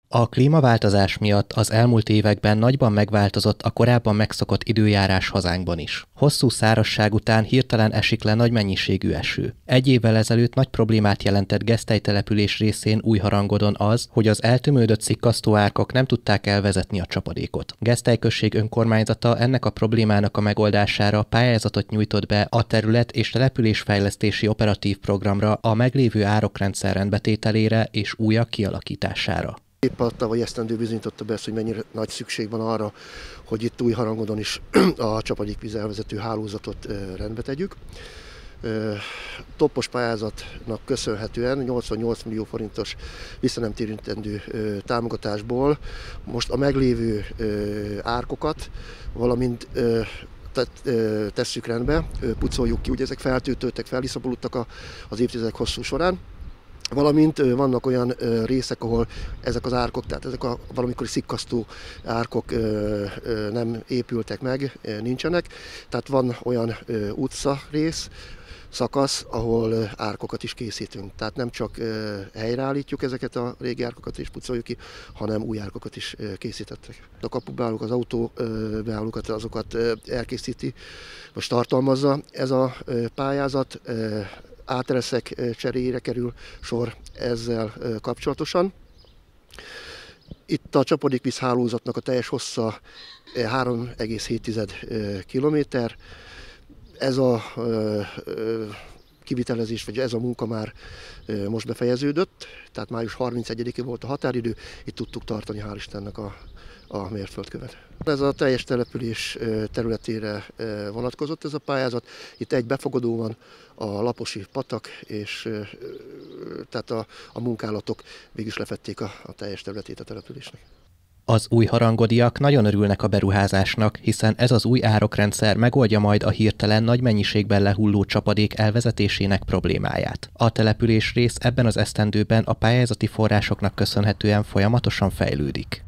A klímaváltozás miatt az elmúlt években nagyban megváltozott a korábban megszokott időjárás hazánkban is. Hosszú szárazság után hirtelen esik le nagy mennyiségű eső. Egy évvel ezelőtt nagy problémát jelentett Gesztely település részén Újharangodon az, hogy az eltömődött szikkasztóárkok nem tudták elvezetni a csapadékot. Gesztely község önkormányzata ennek a problémának a megoldására pályázatot nyújtott be a terület- és településfejlesztési operatív programra a meglévő árokrendszer rendbetételére és újak kialakítására. Épp a tavalyi esztendő bizonyította be ezt, hogy mennyire nagy szükség van arra, hogy itt Újharangodon is a csapadékvíz elvezető hálózatot rendbe tegyük. Toppos pályázatnak köszönhetően 88 millió forintos visszanemtérítendő támogatásból most a meglévő árkokat, valamint tesszük rendbe, pucoljuk ki, ugye ezek feltöltődtek, feliszaboludtak az évtizedek hosszú során. Valamint vannak olyan részek, ahol ezek az árkok, tehát ezek a valamikori szikkasztó árkok nem épültek meg, nincsenek. Tehát van olyan utca rész, szakasz, ahol árkokat is készítünk. Tehát nem csak helyreállítjuk ezeket a régi árkokat és pucoljuk ki, hanem új árkokat is készítettek. A kapubeállók, az autóbeállókat, azokat elkészíti, most tartalmazza ez a pályázat. Átereszek cseréjére kerül sor ezzel kapcsolatosan. Itt a csapadékvíz hálózatnak a teljes hossza 3,7 km. Ez a kivitelezés, vagy ez a munka már most befejeződött, tehát május 31-én volt a határidő, itt tudtuk tartani, hál' Istennek a mérföldkövet. Ez a teljes település területére vonatkozott ez a pályázat. Itt egy befogadó van, a Laposi patak, és tehát a munkálatok mégis lefették a teljes területét a településnek. Az újharangodiak nagyon örülnek a beruházásnak, hiszen ez az új árokrendszer megoldja majd a hirtelen nagy mennyiségben lehulló csapadék elvezetésének problémáját. A település rész ebben az esztendőben a pályázati forrásoknak köszönhetően folyamatosan fejlődik.